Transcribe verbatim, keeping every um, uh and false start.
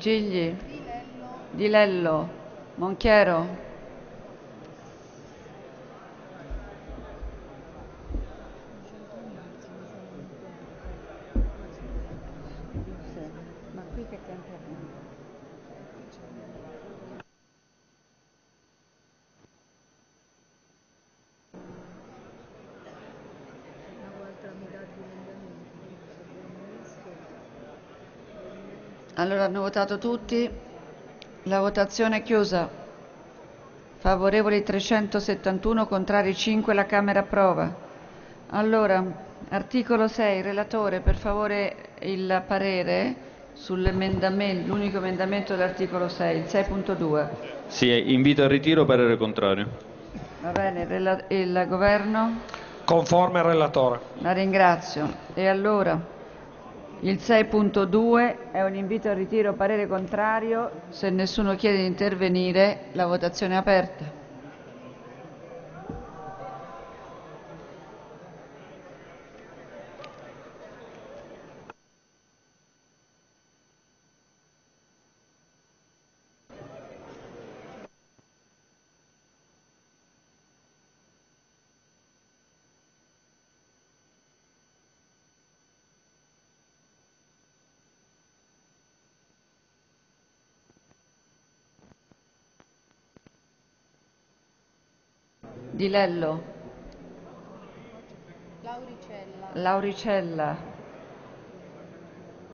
Gigli, Di Lello, Monchiero, ma qui che tempo abbiamo? Allora hanno votato tutti, la votazione è chiusa. Favorevoli trecentosettantuno, contrari cinque, la Camera approva. Allora, articolo sei, relatore, per favore il parere sull'emendamento, l'unico emendamento dell'articolo sei, il sei punto due. Sì, invito al ritiro, parere contrario. Va bene, il rela- il governo? Conforme al relatore. La ringrazio. E allora, il sei punto due è un invito al ritiro, parere contrario. Se nessuno chiede di intervenire, la votazione è aperta. Di Lello. Lauricella. Lauricella.